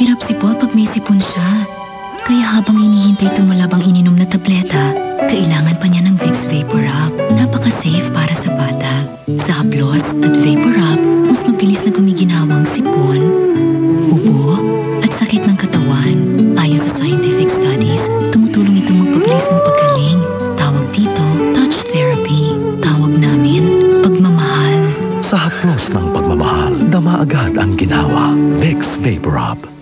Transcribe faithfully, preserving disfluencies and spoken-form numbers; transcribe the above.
Hirap si Paul pag may sipon siya. Kaya habang hinihintay tumalab ang ininom na tableta, kailangan pa niya ng Vicks VapoRub. Napaka-safe para sa bata. Sa haplos at VapoRub, mas mabilis na gumiginhawang sipon, ubo, at sakit ng katawan. Ayon sa scientific studies, tumutulong itong magpabilis ng paggaling. Tawag dito, touch therapy. Tawag namin, pagmamahal. Sa haplos ng pagmamahal, dama agad ang ginhawa. Vicks VapoRub.